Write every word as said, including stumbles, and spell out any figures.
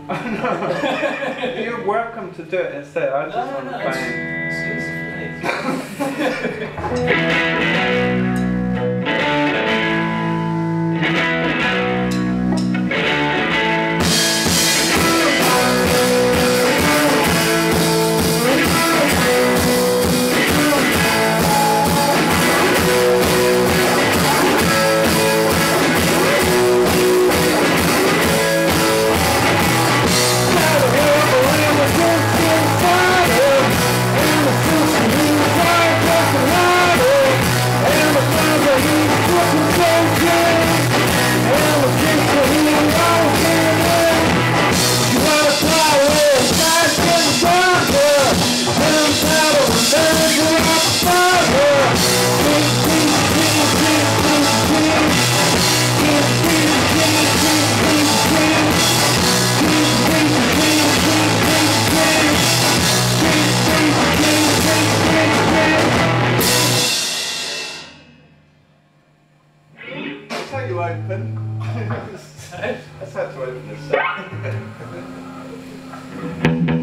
No. You're welcome to do it instead. I just No, no, want no, to it's, play. it's That's how you open. That's how to open this set.